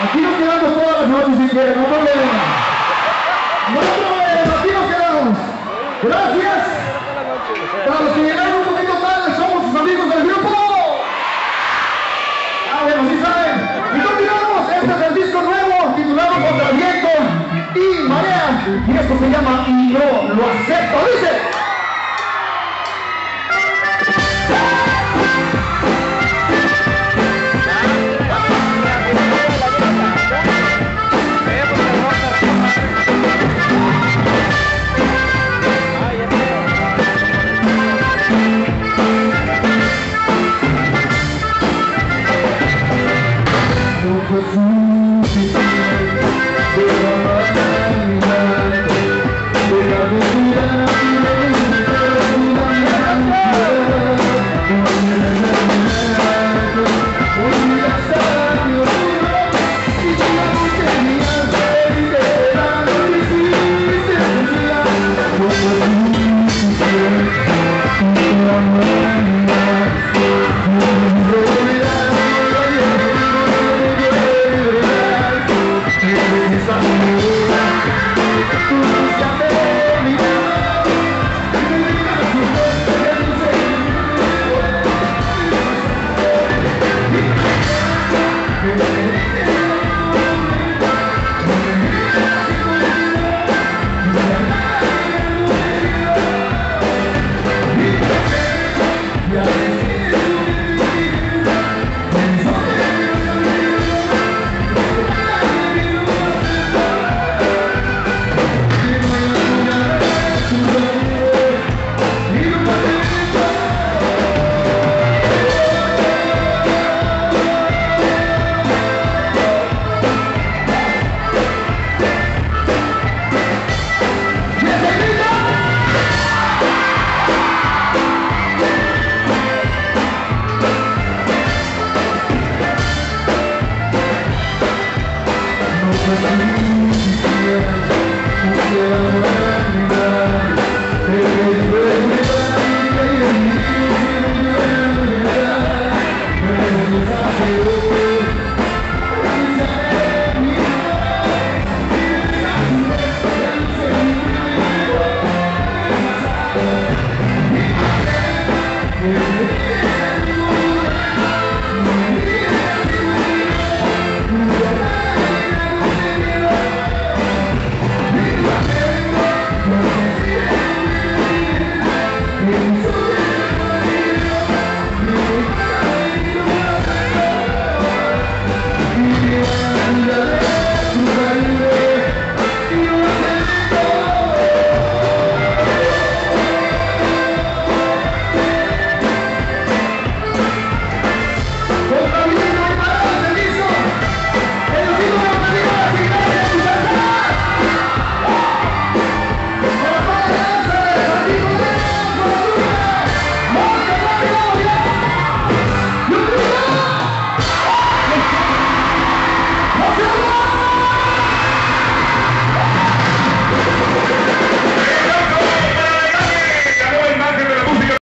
Aquí nos quedamos todas las noches si quieren, no problema. No problema, aquí nos quedamos. Gracias. Para los que llegaron un poquito tarde, somos sus amigos del grupo. Bueno, sí saben. Y continuamos, este es el disco nuevo, titulado Contra el Viento y Marea. Y esto se llama Y no lo acepto. Dice. Thank you.